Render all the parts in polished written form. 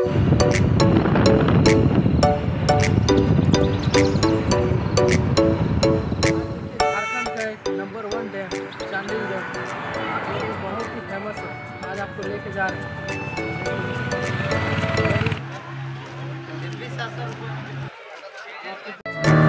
झारखंड का एक number 1 dam Chandil dam, जो कि बहुत ही फेमस है। आज आपको लेके जा रहे हैं।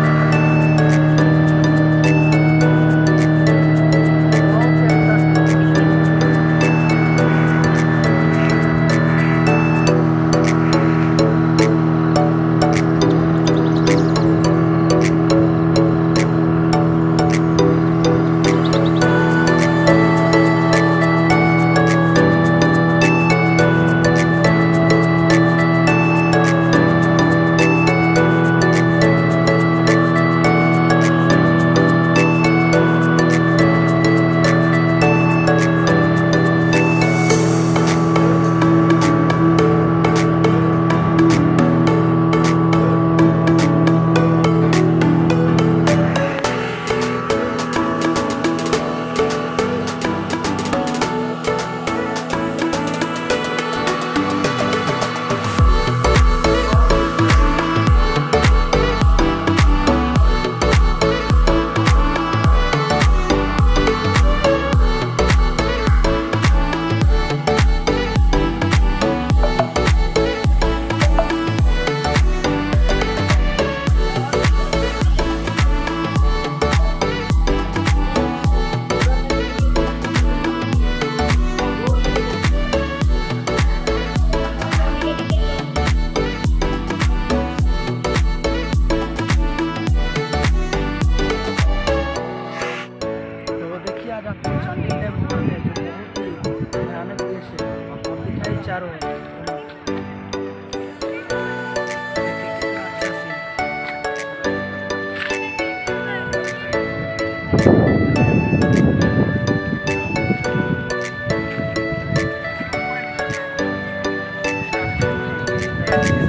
आज आपको चांडिल डैम दिखाते हैं, जो बहुत ही भयानक दृश्य है। आपको दिखाई चारों ओर। देखिए कितना अच्छा सीन है।